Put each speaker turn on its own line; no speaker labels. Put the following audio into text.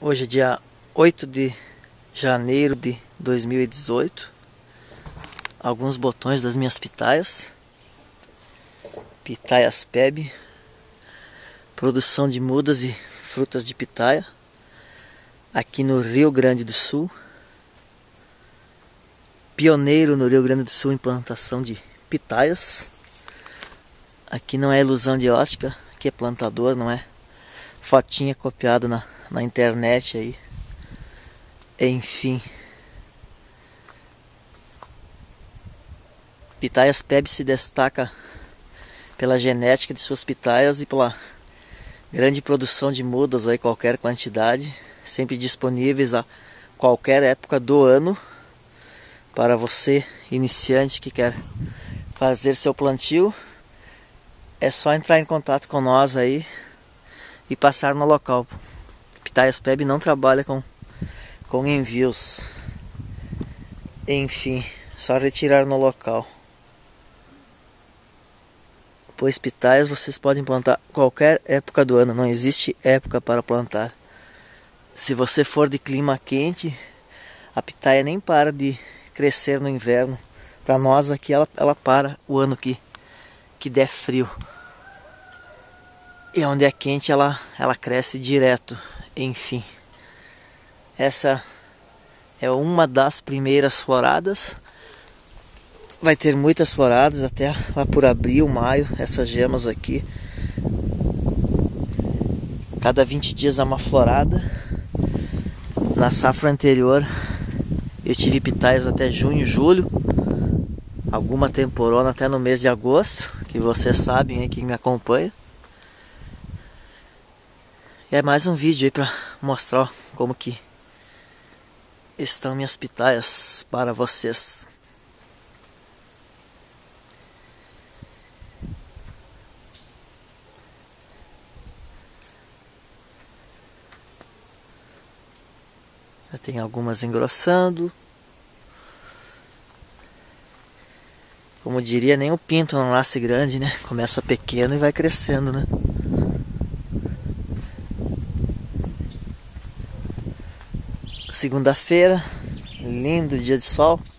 Hoje é dia 8 de janeiro de 2018. Alguns botões das minhas pitaias. Pitaias PEB. Produção de mudas e frutas de pitaia. Aqui no Rio Grande do Sul. Pioneiro no Rio Grande do Sul em plantação de pitaias. Aqui não é ilusão de ótica, aqui é plantador, não é fotinha copiada na internet aí. Enfim. Pitaias PEB se destaca pela genética de suas pitaias e pela grande produção de mudas aí, qualquer quantidade, sempre disponíveis a qualquer época do ano para você iniciante que quer fazer seu plantio. É só entrar em contato com nós aí e passar no local. Pitaias PEB não trabalha com envios. Enfim, só retirar no local. Pois pitaias vocês podem plantar qualquer época do ano, não existe época para plantar. Se você for de clima quente, a pitaia nem para de crescer no inverno. Para nós aqui ela para o ano que der frio. E onde é quente ela cresce direto. Enfim, essa é uma das primeiras floradas. Vai ter muitas floradas até lá por abril, maio. Essas gemas aqui, cada 20 dias é uma florada. Na safra anterior eu tive pitaias até junho, julho. Alguma temporona até no mês de agosto, que vocês sabem aí, quem me acompanha. E é mais um vídeo aí para mostrar como que estão minhas pitaias para vocês. Já tem algumas engrossando. Como diria, nem o pinto não nasce grande, né? Começa pequeno e vai crescendo, né? Segunda-feira, lindo dia de sol.